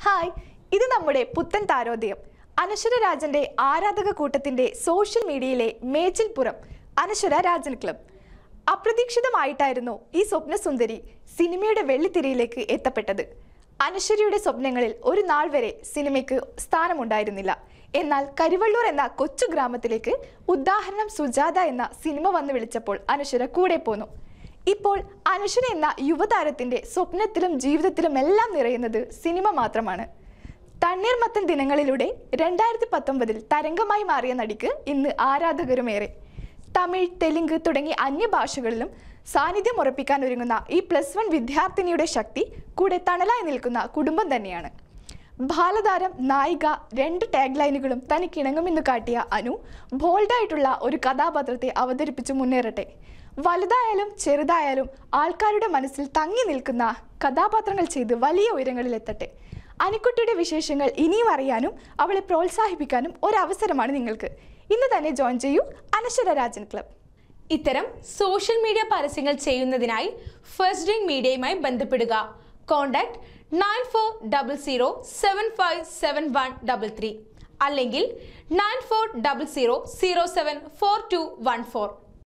Hi, ഇത് നമ്മുടെ പുത്തൻ താരോദയം. അനശ്വര രാജന്റെ ആരാധക കൂട്ടത്തിന്റെ സോഷ്യൽ മീഡിയയിലെ മേച്ചിൽപ്പുറം അനശ്വര രാജൻ ക്ലബ്. അപ്രതീക്ഷിതമായിട്ടായിരുന്നു ഈ സ്വപ്നസുന്ദരി സിനിമയുടെ വെള്ളിത്തിരയിലേക്ക് എത്തപ്പെട്ടത്. അനശ്വരയുടെ സ്വപ്നങ്ങളിൽ ഒരു നാൾ വരെ സിനിമയ്ക്ക് സ്ഥാനമുണ്ടായിരുന്നില്ല. എന്നാൽ കരിവള്ളൂർ എന്ന കൊച്ചു ഗ്രാമത്തിലേക്ക് ഉദാഹരണം സുജാത എന്ന സിനിമ വന്ന് വിളിച്ചപ്പോൾ അനശ്വര കൂടെ പോന്നു. ഇപ്പോൾ അനശ്വര എന്ന യുവതാരത്തിന്റെ സ്വപ്നത്തിലും ജീവിതത്തിലും എല്ലാം നിറയുന്നത് സിനിമ മാത്രമാണ്. തണ്ണീർമത്തൻ ദിനങ്ങളിലൂടെ 2019 തരംഗമായി മാറിയ നടിക്ക് ഇന്ന് ആരാധകരുമേറെ. തമിഴ്, തെലുങ്ക് തുടങ്ങി അന്യഭാഷകളിലും സാന്നിധ്യം ഉറപ്പിക്കാൻ ഒരുങ്ങുന്ന ഈ +1 വിദ്യാർത്ഥിനിയുടെ ശക്തി കൂടെ തണലായി നിൽക്കുന്ന കുടുംബം തന്നെയാണ്. ബാലതാരം, നായിക, 2 ടാഗ് ലൈനുകളും തനിക്കിണങ്ങുമെന്ന് കാട്ടിയ അനു ബോൾഡായിട്ടുള്ള ഒരു കഥാപാത്രത്തെ അവതരിപ്പിച്ച് മുന്നേറട്ടെ. വലുതായാലും ചെറുതായാലും ആൾക്കാരുടെ മനസ്സിൽ തങ്ങി നിൽക്കുന്ന കഥാപാത്രങ്ങൾ ചെയ്ത് വലിയ ഉയരങ്ങളിലെത്തട്ടെ. അനുക്കുട്ടിയുടെ വിശേഷങ്ങൾ ഇനിയും അറിയാനും അവളെ പ്രോത്സാഹിപ്പിക്കാനും ഒരവസരമാണ് നിങ്ങൾക്ക്. ഇന്ന് തന്നെ ജോയിൻ ചെയ്യൂ അനശ്വര രാജൻ ക്ലബ്. ഇത്തരം സോഷ്യൽ മീഡിയ പരസ്യങ്ങൾ ചെയ്യുന്നതിനായി ഫസ്റ്റ് ഡ്രിങ്ക് മീഡിയയുമായി ബന്ധപ്പെടുക. കോൺടാക്ട് 9400757133 അല്ലെങ്കിൽ 9400074214.